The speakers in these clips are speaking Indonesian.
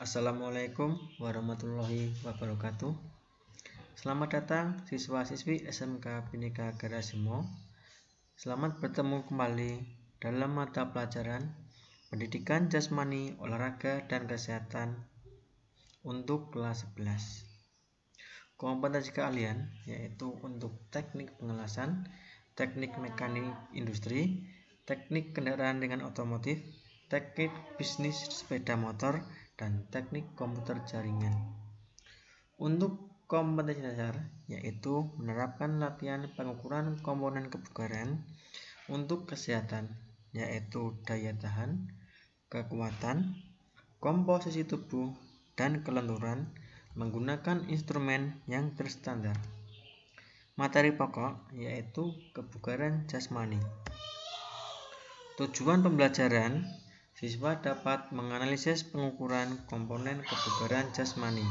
Assalamualaikum warahmatullahi wabarakatuh. Selamat datang siswa-siswi SMK Bhinneka Garasimo. Selamat bertemu kembali dalam mata pelajaran Pendidikan Jasmani, Olahraga, dan Kesehatan untuk kelas 11. Kompetensi kalian yaitu untuk teknik pengelasan, teknik mekanik industri, teknik kendaraan dengan otomotif, teknik bisnis sepeda motor, dan teknik komputer jaringan. Untuk kompetensi dasar yaitu menerapkan latihan pengukuran komponen kebugaran untuk kesehatan, yaitu daya tahan, kekuatan, komposisi tubuh, dan kelenturan menggunakan instrumen yang terstandar. Materi pokok yaitu kebugaran jasmani. Tujuan pembelajaran, siswa dapat menganalisis pengukuran komponen kebugaran jasmani.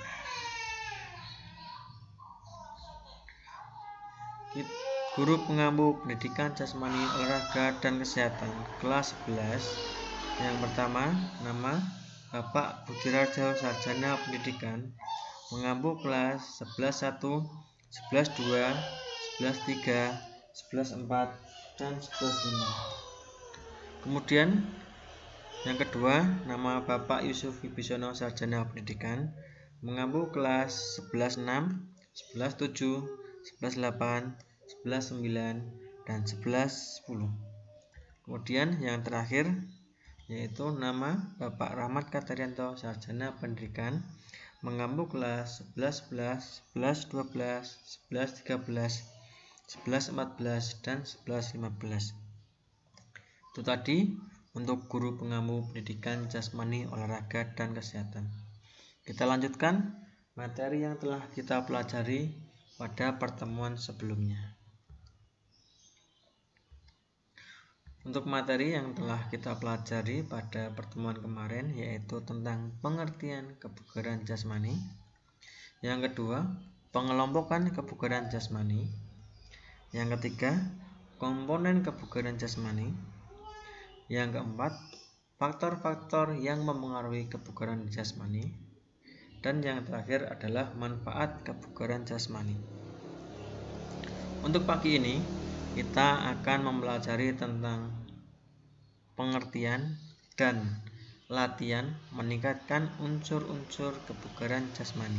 Guru pengampu pendidikan jasmani, olahraga, dan kesehatan kelas 11. Yang pertama, nama Bapak Budiarjo, Sarjana Pendidikan, mengampu kelas 11.1, 11.2, 11.3, 11.4, dan 11.5. Kemudian yang kedua, nama Bapak Yusuf Wibisono, Sarjana Pendidikan, mengampu kelas 11.6, 11.7, 11.8, 11.9, dan 11.10. Kemudian yang terakhir yaitu nama Bapak Rahmat Katarianto, Sarjana Pendidikan, mengampu kelas 11.11, 11.12, 11.13, 11.14, dan 11.15. Itu tadi untuk guru pengampu pendidikan jasmani, olahraga, dan kesehatan. Kita lanjutkan materi yang telah kita pelajari pada pertemuan sebelumnya. Untuk materi yang telah kita pelajari pada pertemuan kemarin yaitu tentang pengertian kebugaran jasmani. Yang kedua, pengelompokan kebugaran jasmani. Yang ketiga, komponen kebugaran jasmani. Yang keempat, faktor-faktor yang mempengaruhi kebugaran jasmani. Dan yang terakhir adalah manfaat kebugaran jasmani. Untuk pagi ini kita akan mempelajari tentang pengertian dan latihan meningkatkan unsur-unsur kebugaran jasmani.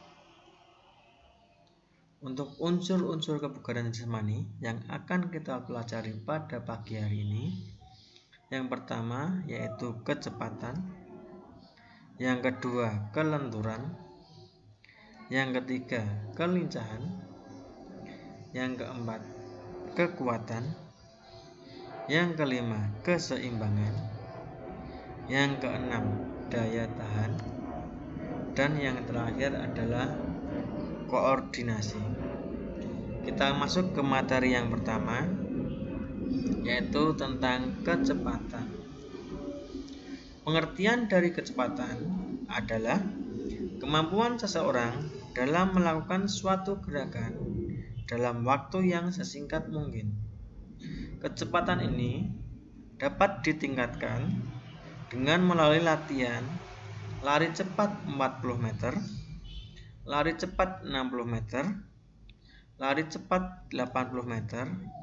Untuk unsur-unsur kebugaran jasmani yang akan kita pelajari pada pagi hari ini, yang pertama yaitu kecepatan, yang kedua kelenturan, yang ketiga kelincahan, yang keempat kekuatan, yang kelima keseimbangan, yang keenam daya tahan, dan yang terakhir adalah koordinasi. Kita masuk ke materi yang pertama yaitu tentang kecepatan. Pengertian dari kecepatan adalah kemampuan seseorang dalam melakukan suatu gerakan dalam waktu yang sesingkat mungkin. Kecepatan ini dapat ditingkatkan dengan melalui latihan lari cepat 40 meter, lari cepat 60 meter, lari cepat 80 meter.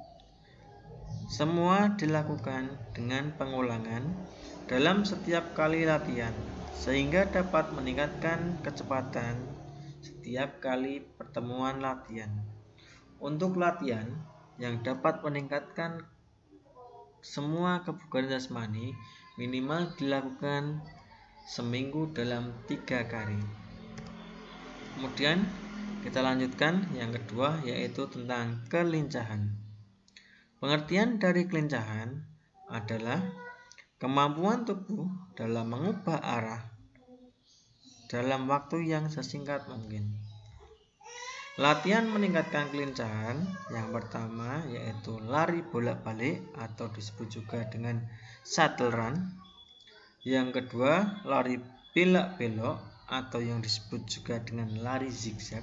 Semua dilakukan dengan pengulangan dalam setiap kali latihan sehingga dapat meningkatkan kecepatan setiap kali pertemuan latihan. Untuk latihan yang dapat meningkatkan semua kebugaran jasmani minimal dilakukan seminggu dalam 3 kali. Kemudian kita lanjutkan yang kedua yaitu tentang kelincahan. Pengertian dari kelincahan adalah kemampuan tubuh dalam mengubah arah dalam waktu yang sesingkat mungkin. Latihan meningkatkan kelincahan yang pertama yaitu lari bolak-balik atau disebut juga dengan shuttle run. Yang kedua, lari belak-belok atau yang disebut juga dengan lari zigzag.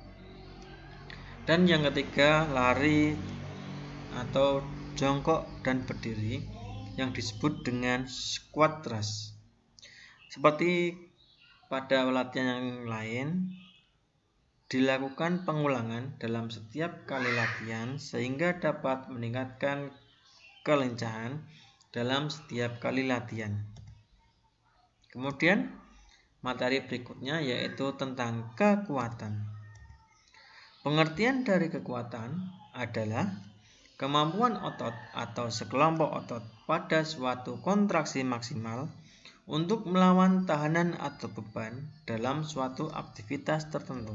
Dan yang ketiga, lari atau jongkok dan berdiri yang disebut dengan squat thrust. Seperti pada latihan yang lain, dilakukan pengulangan dalam setiap kali latihan sehingga dapat meningkatkan kelincahan dalam setiap kali latihan. Kemudian materi berikutnya yaitu tentang kekuatan. Pengertian dari kekuatan adalah kemampuan otot atau sekelompok otot pada suatu kontraksi maksimal untuk melawan tahanan atau beban dalam suatu aktivitas tertentu.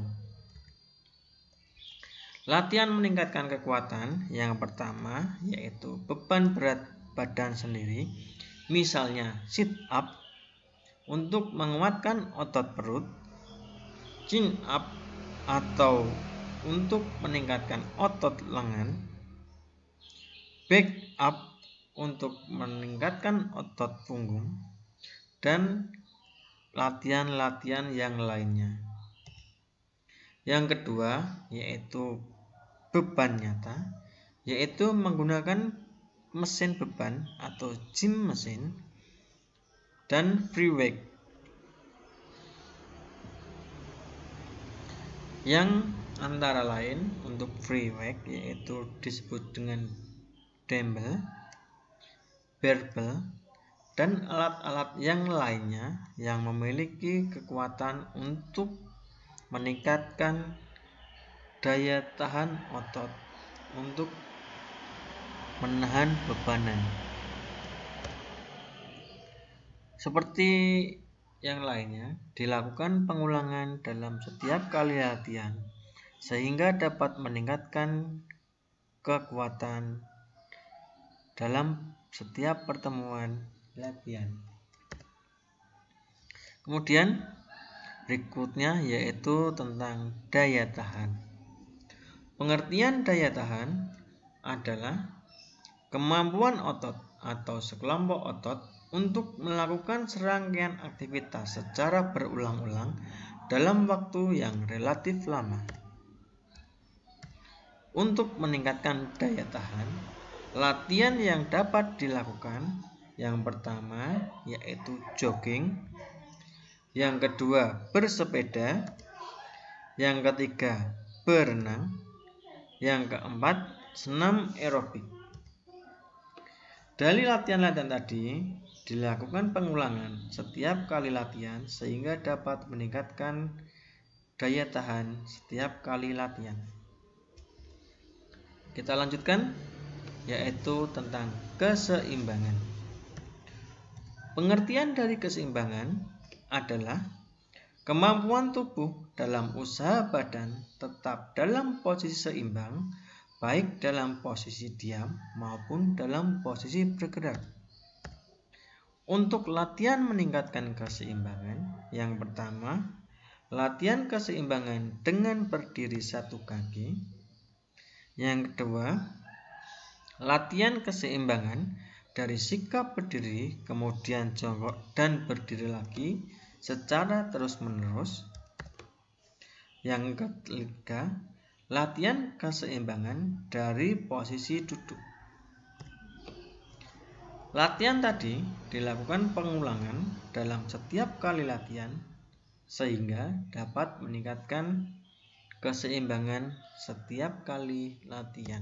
Latihan meningkatkan kekuatan yang pertama yaitu beban berat badan sendiri, misalnya sit up untuk menguatkan otot perut, chin up atau untuk meningkatkan otot lengan, back up untuk meningkatkan otot punggung, dan latihan-latihan yang lainnya. Yang kedua yaitu beban nyata, yaitu menggunakan mesin beban atau gym mesin dan free weight. Yang antara lain untuk free weight yaitu disebut dengan dumbbell, barbell, dan alat-alat yang lainnya yang memiliki kekuatan untuk meningkatkan daya tahan otot untuk menahan bebanan. Seperti yang lainnya, dilakukan pengulangan dalam setiap kali latihan sehingga dapat meningkatkan kekuatan dalam setiap pertemuan latihan. Kemudian berikutnya yaitu tentang daya tahan. Pengertian daya tahan adalah kemampuan otot atau sekelompok otot untuk melakukan serangkaian aktivitas secara berulang-ulang dalam waktu yang relatif lama. Untuk meningkatkan daya tahan, latihan yang dapat dilakukan yang pertama yaitu jogging, yang kedua bersepeda, yang ketiga berenang, yang keempat senam aerobik. Dari latihan-latihan tadi dilakukan pengulangan setiap kali latihan sehingga dapat meningkatkan daya tahan setiap kali latihan. Kita lanjutkan yaitu tentang keseimbangan. Pengertian dari keseimbangan adalah kemampuan tubuh dalam usaha badan tetap dalam posisi seimbang, baik dalam posisi diam maupun dalam posisi bergerak. Untuk latihan meningkatkan keseimbangan, yang pertama, latihan keseimbangan dengan berdiri satu kaki. Yang kedua, latihan keseimbangan dari sikap berdiri, kemudian jongkok dan berdiri lagi secara terus-menerus. Yang ketiga, latihan keseimbangan dari posisi duduk. Latihan tadi dilakukan pengulangan dalam setiap kali latihan sehingga dapat meningkatkan keseimbangan setiap kali latihan.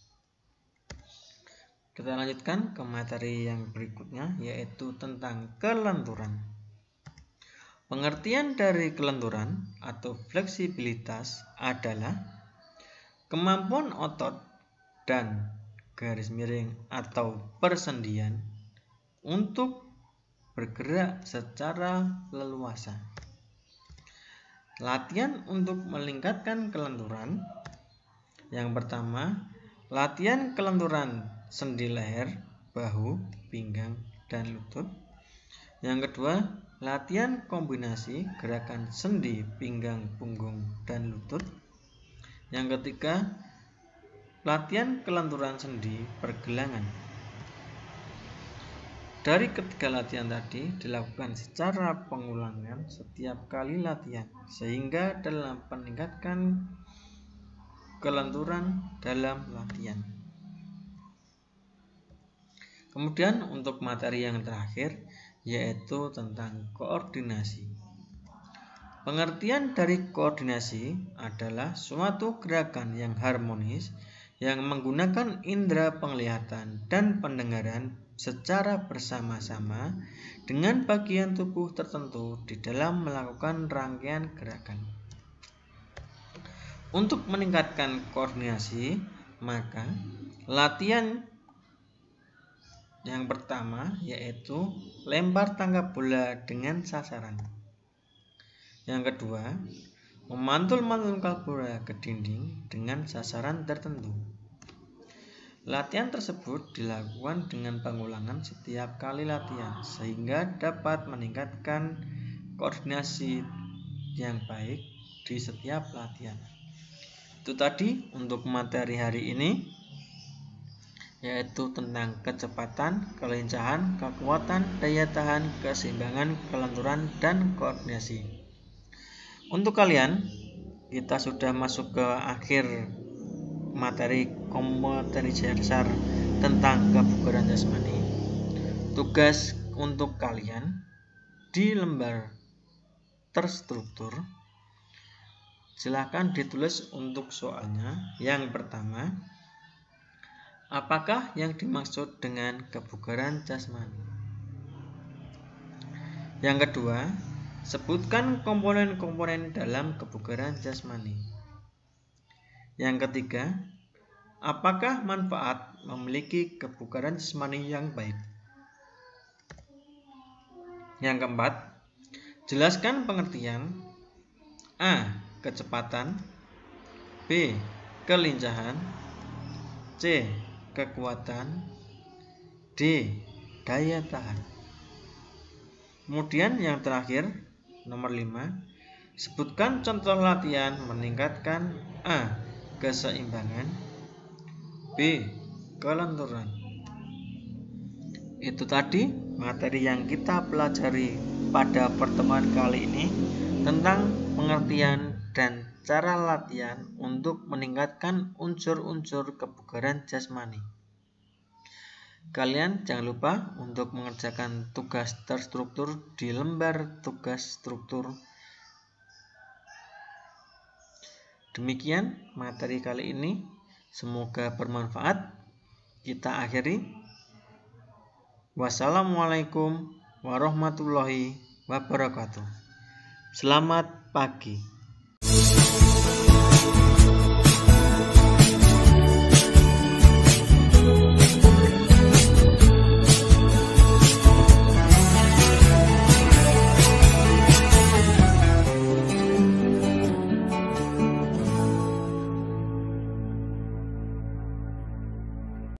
Kita lanjutkan ke materi yang berikutnya yaitu tentang kelenturan. Pengertian dari kelenturan atau fleksibilitas adalah kemampuan otot dan garis miring atau persendian untuk bergerak secara leluasa. Latihan untuk meningkatkan kelenturan. Yang pertama, latihan kelenturan sendi leher, bahu, pinggang, dan lutut. Yang kedua, latihan kombinasi gerakan sendi, pinggang, punggung, dan lutut. Yang ketiga, latihan kelenturan sendi pergelangan. Dari ketiga latihan tadi dilakukan secara pengulangan setiap kali latihan sehingga dalam meningkatkan kelenturan dalam latihan. Kemudian untuk materi yang terakhir yaitu tentang koordinasi. Pengertian dari koordinasi adalah suatu gerakan yang harmonis yang menggunakan indera penglihatan dan pendengaran secara bersama-sama dengan bagian tubuh tertentu di dalam melakukan rangkaian gerakan. Untuk meningkatkan koordinasi, maka latihan yang pertama yaitu lempar tangkap bola dengan sasaran. Yang kedua, memantul-mantulkan bola ke dinding dengan sasaran tertentu. Latihan tersebut dilakukan dengan pengulangan setiap kali latihan sehingga dapat meningkatkan koordinasi yang baik di setiap latihan. Itu tadi untuk materi hari ini, yaitu tentang kecepatan, kelincahan, kekuatan, daya tahan, keseimbangan, kelenturan, dan koordinasi. Untuk kalian, kita sudah masuk ke akhir materi kompetensi dasar tentang kebugaran jasmani. Tugas untuk kalian di lembar terstruktur, silakan ditulis untuk soalnya. Yang pertama, apakah yang dimaksud dengan kebugaran jasmani? Yang kedua, sebutkan komponen-komponen dalam kebugaran jasmani. Yang ketiga, apakah manfaat memiliki kebugaran jasmani yang baik? Yang keempat, jelaskan pengertian A. Kecepatan, B. Kelincahan, C. Kekuatan, D. Daya tahan. Kemudian yang terakhir, nomor 5, sebutkan contoh latihan meningkatkan A. Keseimbangan, B. Kelenturan. Itu tadi materi yang kita pelajari pada pertemuan kali ini tentang pengertian dan cara latihan untuk meningkatkan unsur-unsur kebugaran jasmani. Kalian jangan lupa untuk mengerjakan tugas terstruktur di lembar tugas struktur. Demikian materi kali ini, semoga bermanfaat. Kita akhiri. Wassalamualaikum warahmatullahi wabarakatuh. Selamat pagi.